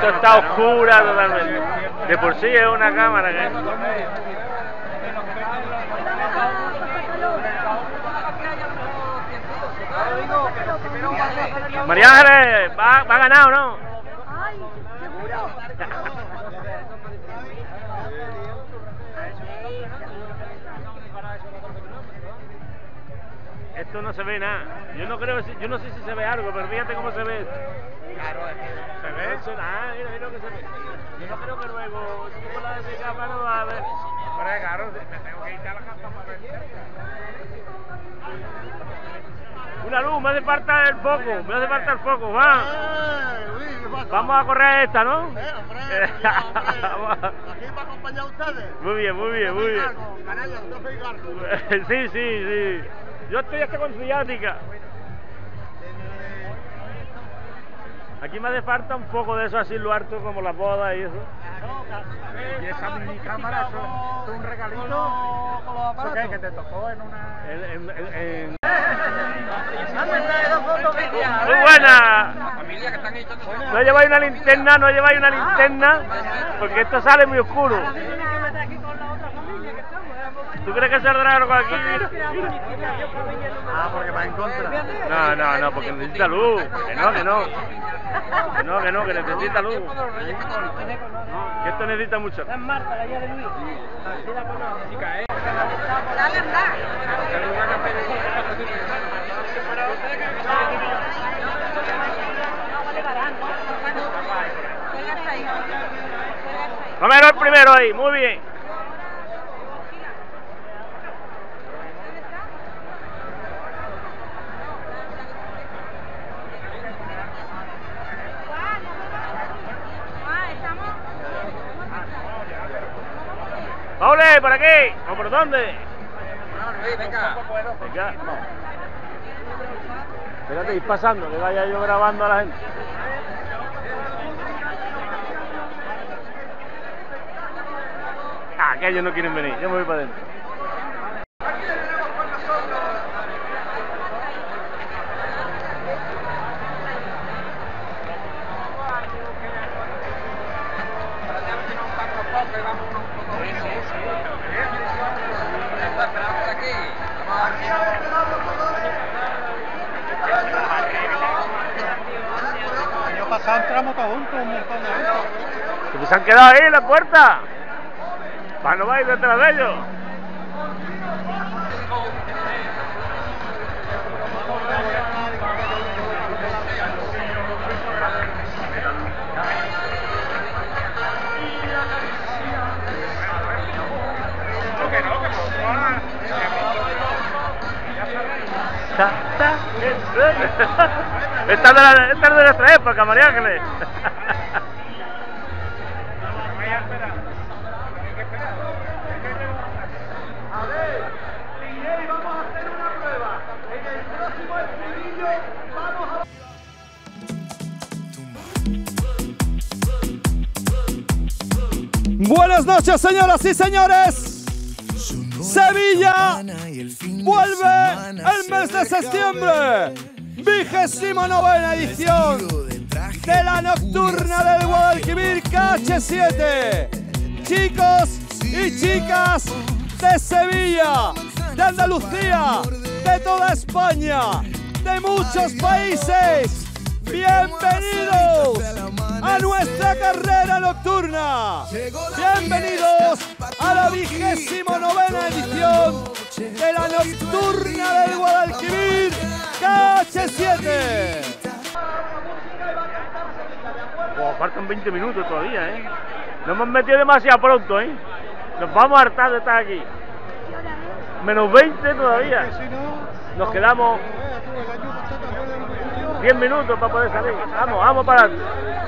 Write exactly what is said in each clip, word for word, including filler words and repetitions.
Esto está oscura totalmente. De por sí es una cámara que... María Ángeles, va, va ganado, ¿no? Ay, seguro. Esto no se ve nada. Yo no creo, yo no sé si se ve algo, pero fíjate cómo se ve. Claro, ¿Se ve? Ah, mira, mira lo que se ve. Yo no creo que luego, si tú con la de mi cámara no vas a ver. Pero claro, me tengo que ir a la casa para ver. Una luz, me hace falta el foco, me hace falta el foco, va. Vamos a correr esta, ¿no? Eh, hombre, aquí para acompañar a ustedes. Muy bien, muy bien, muy bien. Canalla, yo soy Gargo. Sí, sí, sí. Yo estoy hasta con ciática. Aquí me hace falta un poco de eso así, lo harto como las bodas y eso. Y esa mini cámara, eso es un regalito. ¿Eso qué? Que te tocó en una... En, en, en, en... Muy ¡Muy buena! La familia que están echando... No lleváis una linterna, no lleváis una linterna, porque esto sale muy oscuro. ¿Tú crees que saldrá algo aquí? Ah, porque va en contra. No, no, no, porque necesita luz. Que no, que no. Que no, que no, que necesita luz. Que esto necesita mucho. Es Marta, la hija de Luis. Sí la conoce. Chica, ¿eh? Dale, anda. Romero el primero ahí, muy bien. ¡Ole, por aquí! ¿O por dónde? Venga. Venga. Espérate, ir pasando, que vaya yo grabando a la gente. Ah, que ellos no quieren venir, yo me voy para adentro. El año pasado entramos todos juntos, un montón de gente. Que se han quedado ahí en la puerta. Para no vais detrás de ellos. Esta es de, la, esta es de nuestra época, María Ángeles. A ver, Miguel, vamos a hacer una prueba. En el próximo estribillo vamos a... Buenas noches, señoras y señores. Sevilla vuelve el mes de septiembre. Vigésima novena edición de la nocturna del Guadalquivir K H siete. Chicos y chicas de Sevilla, de Andalucía, de toda España, de muchos países, bienvenidos a nuestra carrera nocturna. Bienvenidos a la vigésima novena edición de la nocturna del Guadalquivir K H siete. Oh, faltan veinte minutos todavía, ¿eh? Nos hemos metido demasiado pronto, ¿eh? Nos vamos a hartar de estar aquí. Menos veinte todavía. Nos quedamos diez minutos para poder salir. Vamos, vamos para adelante.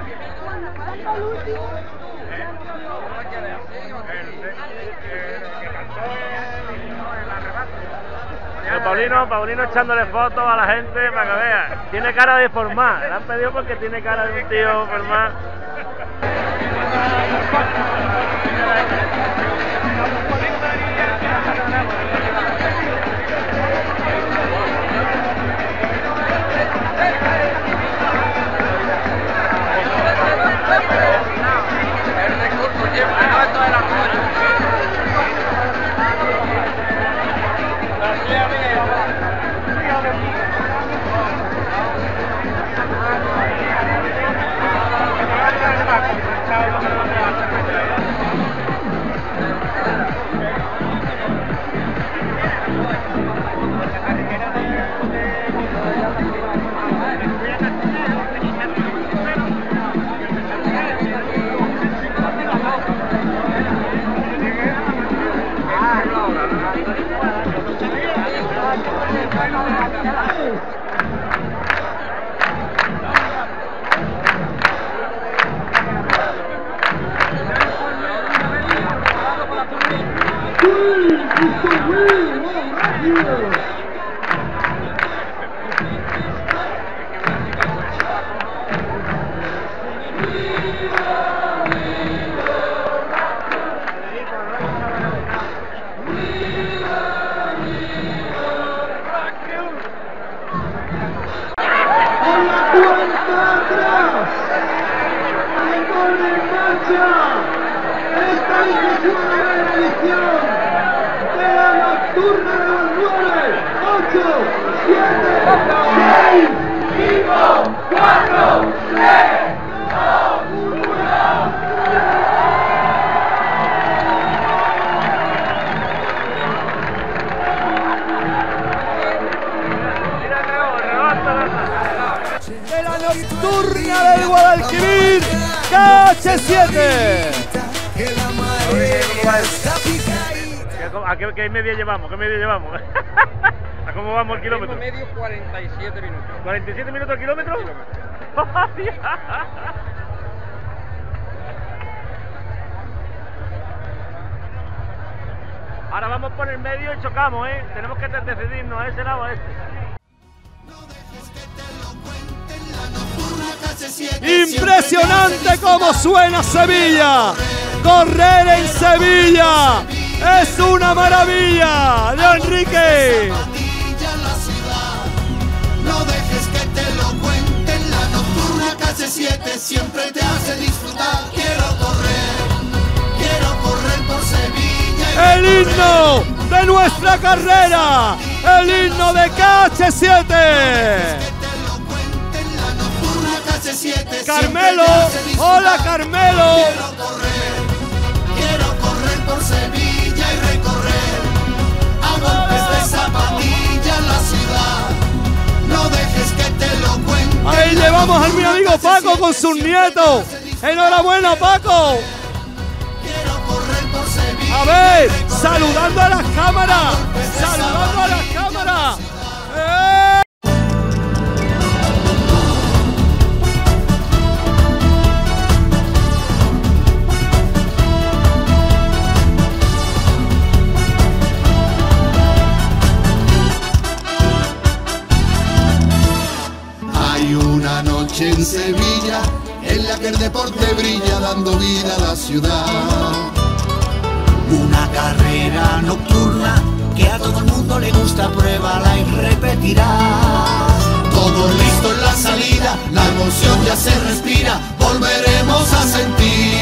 El Paulino, Paulino echándole fotos a la gente para que vea. Tiene cara de formar. Le han pedido porque tiene cara de un tío formar. mister Will, wow, right here. ¡A la cuenta atrás! ¡Pone en marcha esta vigésima novena edición de la nocturna de los nueve, ocho, siete, seis, cinco, cuatro, tres, dos, uno! De la nocturna del Guadalquivir, K H siete. ¿A qué, qué media llevamos? ¿Qué media llevamos? ¿A cómo vamos el kilómetro? medio cuarenta y siete minutos. ¿cuarenta y siete minutos al kilómetro? Ahora vamos por el medio y chocamos, ¿eh? Tenemos que decidirnos a ese lado o a este. Impresionante cómo suena Sevilla. Correr en Sevilla es una maravilla. De Enrique. No dejes que te lo cuenten, la nocturna K H siete siempre te hace disfrutar. Quiero correr, quiero correr por Sevilla. El himno de nuestra carrera, el himno de K H siete. Carmelo, hola Carmelo. Quiero correr, quiero correr por Sevilla y recorrer a golpes de zapatilla la ciudad. No dejes que te lo cuenten. Ahí llevamos al mi amigo Paco con sus nietos. Enhorabuena, Paco. Quiero correr por Sevilla. A ver, saludando a las cámaras, saludando a las cámaras. ¡Eh! Hay una noche en Sevilla en la que el deporte brilla dando vida a la ciudad. Una carrera nocturna que a todo el mundo le gusta, pruébala y repetirás. Todo listo en la salida, la emoción ya se respira, volveremos a sentir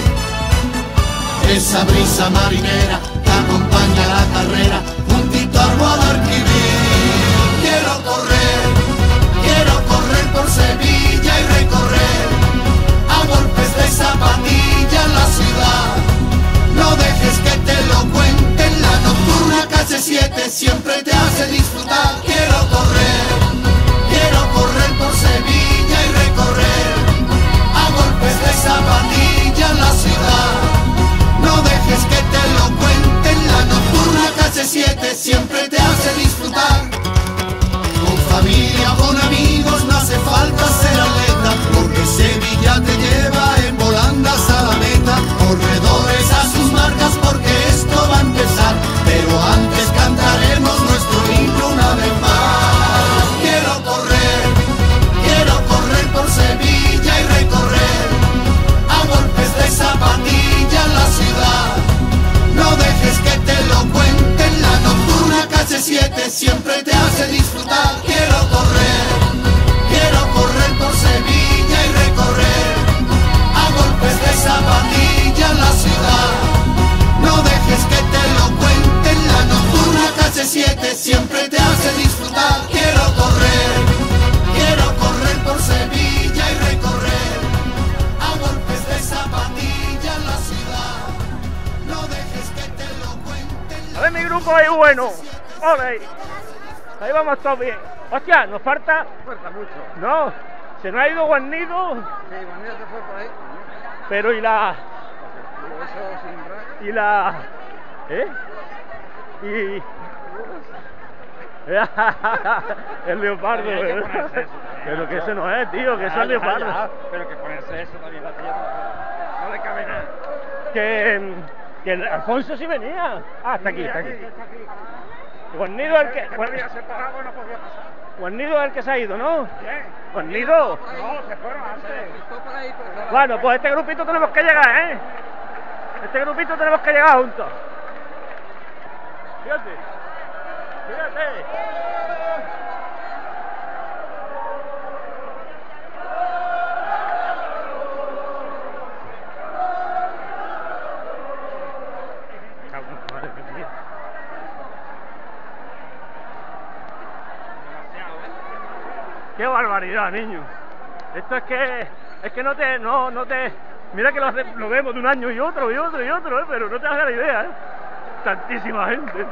esa brisa marinera que acompaña la carrera juntito al Guadalquivir. Quiero correr, quiero correr por Sevilla y recorrer a golpes de zapatilla la ciudad. No dejes que te lo cuenten, la nocturna K H siete siempre te hace disfrutar. Quiero correr, quiero correr por Sevilla y recorrer a golpes de zapatilla la ciudad. No dejes que te lo cuenten, la nocturna K H siete siempre te hace disfrutar. Con familia o con amigos no hace falta ser atleta, porque Sevilla te lleva en volandas a la meta. Corredores a sus marcas porque esto va a empezar, pero antes cantaremos nuestro himno una vez más. Quiero correr, quiero correr por Sevilla y recorrer a golpes de zapatilla la ciudad. No dejes que te lo cuenten, la nocturna K H siete siempre te hace disfrutar. Quiero correr, quiero correr por Sevilla y recorrer a golpes de zapatilla la ciudad. No dejes que te lo cuenten, la nocturna K H siete siempre te hace disfrutar. Quiero correr, quiero correr por Sevilla y recorrer a golpes de zapatilla la ciudad. No dejes que te lo cuenten. A ver, mi grupo ahí bueno. Hola ahí. Ahí vamos todos bien. Hostia, nos falta. Falta mucho. No, se nos ha ido Guarnido. Sí, Guarnido se fue por ahí. Pero y la. Pero eso sin rack. Y la. ¿Eh? Y. El leopardo, Hay que ¿eh? ponerse eso. Pero que eso no es, tío, que eso Ya, es ya, leopardo. ya, pero que ponerse eso también la tía no, no le cabe nada. Que. Que el Alfonso sí venía. Ah, está aquí, está aquí. Está aquí. Guarnido el que... Que no había separado, no podía pasar. Guarnido el que se ha ido, ¿no? ¿Quién? Guarnido. No, se fueron antes. Bueno, pues este grupito tenemos que llegar, ¿eh? Este grupito tenemos que llegar juntos. Fíjate. Fíjate. Madre mía. Qué barbaridad, niño. Esto es que es que no te no no te mira que lo, hace- lo vemos de un año y otro y otro y otro, ¿eh? Pero no te hagas la idea, ¿eh? Tantísima gente.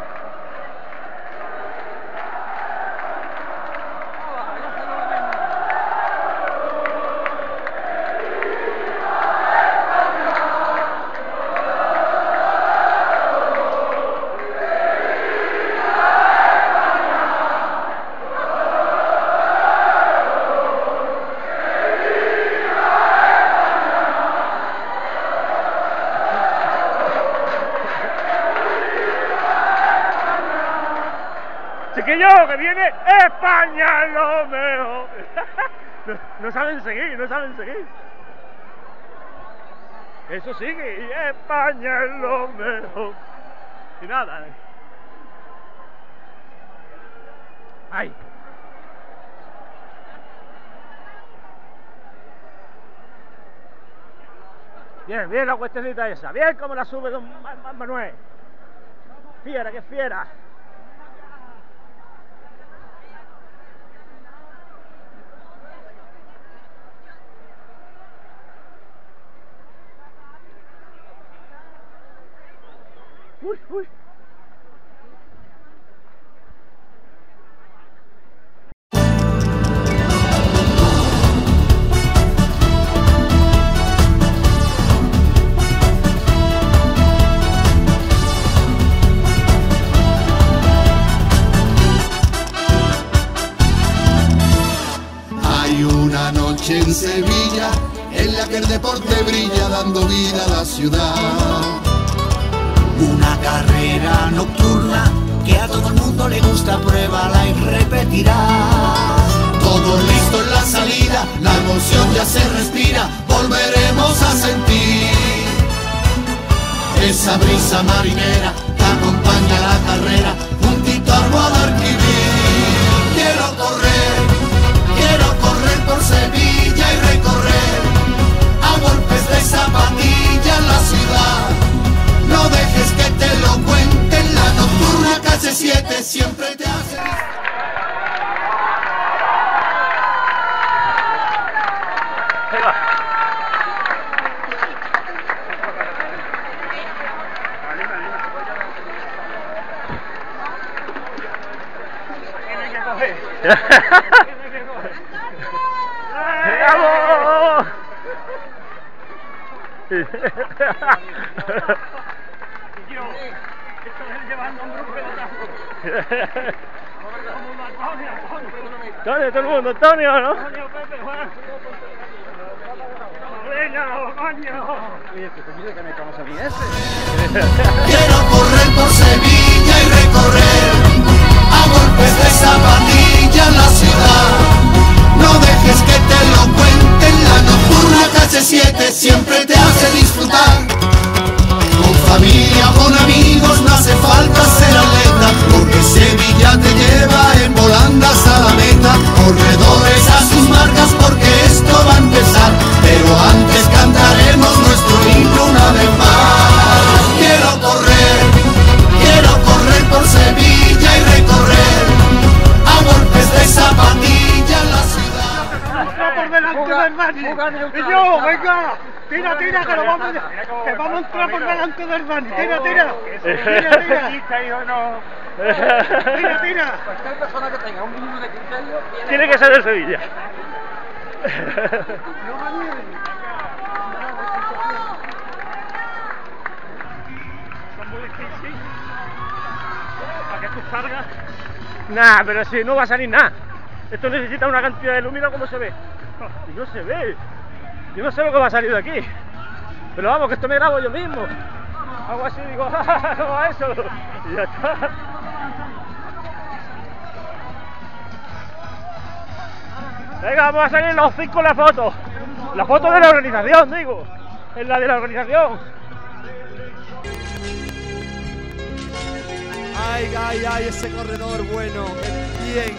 Chiquillo, que viene España lo mejor. No, no saben seguir, no saben seguir. Eso sigue, y España es lo mejor. Y nada. ¿eh? Ay. Bien, bien la cuestionita esa. Bien como la sube don Ma- Ma- Manuel. Fiera, que fiera. Uy, uy. Hay una noche en Sevilla en la que el deporte brilla dando vida a la ciudad. Una carrera nocturna que a todo el mundo le gusta, pruébala y repetirás. Todo listo en la salida, la emoción ya se respira, volveremos a sentir esa brisa marinera que acompaña la carrera juntito al Guadalquivir. Quiero correr, quiero correr por Sevilla y recorrer a golpes de zapatilla en la ciudad. No dejes que te lo cuenten, la nocturna calle siete siempre te hace... Ahí va. Tienen que coger. ¡Bravo! Yo, esto es llevando un grupo de atrás. Como Antonio, Antonio. Antonio, todo el mundo, Antonio, ¿no? Antonio, Pepe, Juan. Venga, coño. Quiero correr por Sevilla y recorrer a golpes de zapatilla en la ciudad. No dejes que te lo cuenten, la nocturna calle siete siempre te hace disfrutar. Con familia o con amigos no hace falta ser atleta, porque Sevilla te lleva en volandas a la meta. Corredores a sus marcas porque esto va a empezar, pero antes cantaremos nuestro himno una vez más. Quiero correr, quiero correr por Sevilla y recorrer a golpes de zapatilla en la ciudad. Entra por delante del Dani. Y yo, venga. Tira, tira, que, lo vamos, a- que vamos a entrar por delante del Dani. Tira, tira. Tira, tira. Tira, tira. Cualquier persona que tenga un mínimo de criterio Tiene que ser de Sevilla. Son muy difíciles. Para que tú salgas. Nah, pero si no va a salir nada. Esto necesita una cantidad de luz, mira cómo se ve. Y no se ve. Yo no sé lo que va a salir de aquí. Pero vamos, que esto me grabo yo mismo. Hago así, digo, no a eso. Y ya está. Venga, vamos a salir los cinco en la foto. La foto de la organización, digo. Es la de la organización. Ay, ay, ay, ese corredor bueno, qué bien.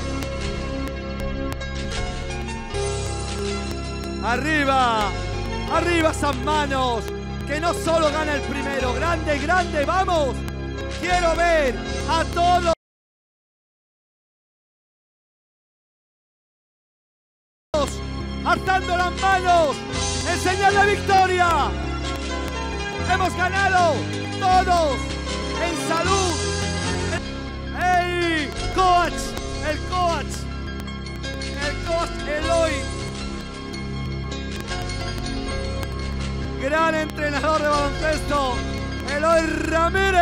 Arriba, arriba esas manos, que no solo gana el primero, grande, grande, vamos. Quiero ver a todos alzando las manos en señal de victoria. Hemos ganado todos en salud. ¡Ey! Coach, el coach, el coach Eloy, gran entrenador de baloncesto, Eloy Ramírez.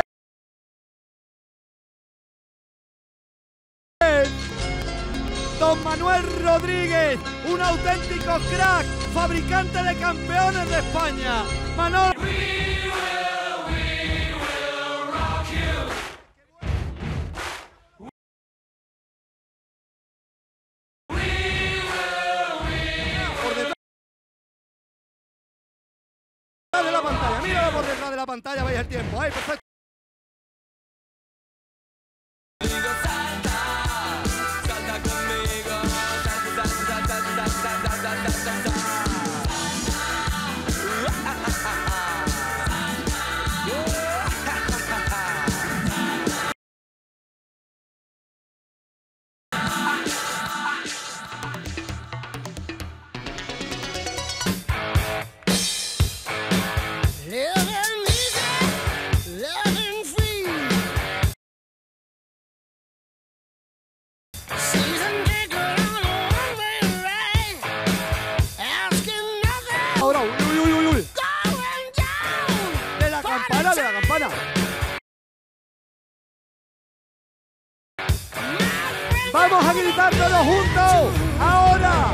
Don Manuel Rodríguez, un auténtico crack, fabricante de campeones de España. Manolo. De la pantalla, míralo por detrás de la pantalla, veis el tiempo. Ahí, perfecto. Ahora, uy, uy, uy, uy. De la campana, de la campana. Vamos a gritar todos juntos. Ahora.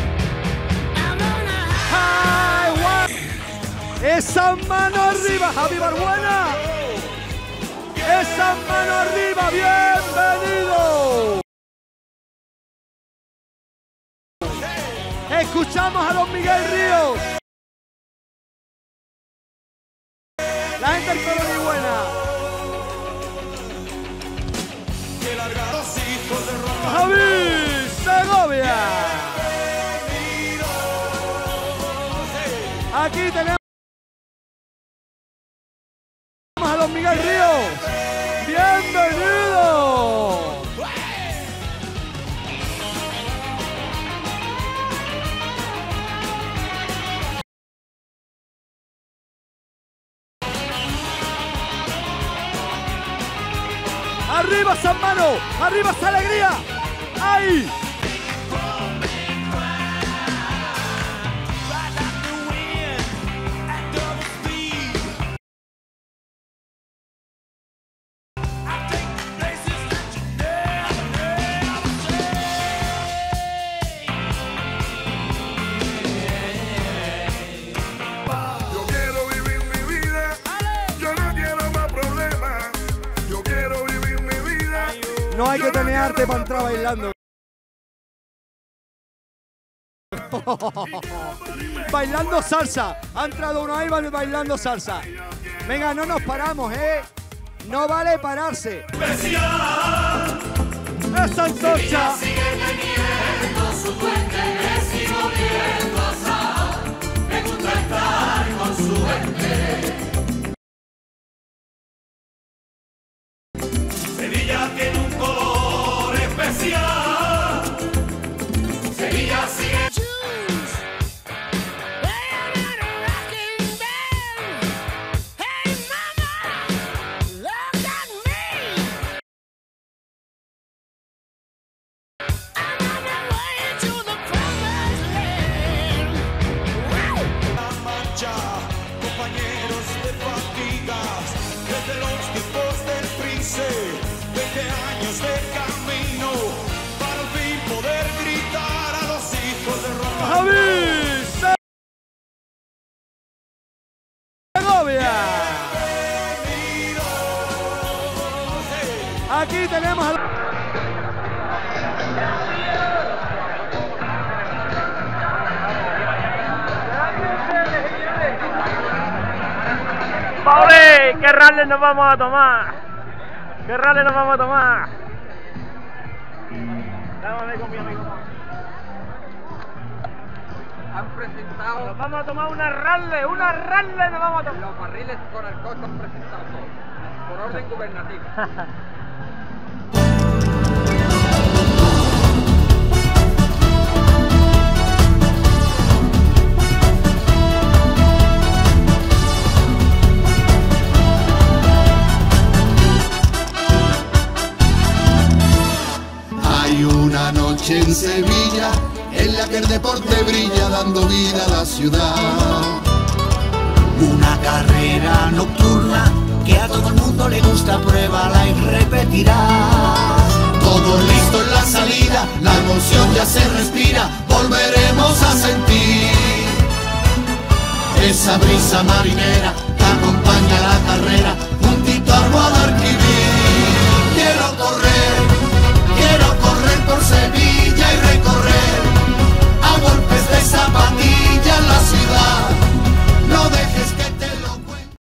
Esa mano arriba, Javi Barbuena. Esa mano arriba, bienvenido. Escuchamos a Don Miguel Ríos. La gente del Colón y buena. Javi Segovia. Aquí tenemos a Don Miguel Ríos. Bienvenido. Arriba esa mano, arriba esa alegría. ¡Ay! No hay que tener arte para entrar bailando. Bailando salsa. Ha entrado uno ahí bailando salsa. Venga, no nos paramos, ¿eh? No vale pararse. ¡Esa antorcha! Sevilla tiene un color especial. Sevilla sigue. Compañeros de fatigas, desde los tiempos del Prince, veinte años de camino, para al fin poder gritar a los hijos de Roma. ¡Javi Segovia! aquí tenemos al... ¡Pobre! ¿Qué rally nos vamos a tomar? ¿Qué rally nos vamos a tomar? Dámame con mi amigo. Han presentado... Nos vamos a tomar una rally, una rally nos vamos a tomar. Los barriles con alcohol son presentados por orden gubernativo. Hay una noche en Sevilla en la que el deporte brilla dando vida a la ciudad. Una carrera nocturna que a todo el mundo le gusta, pruébala y repetirás. Todo listo en la salida, la emoción ya se respira, volveremos a sentir esa brisa marinera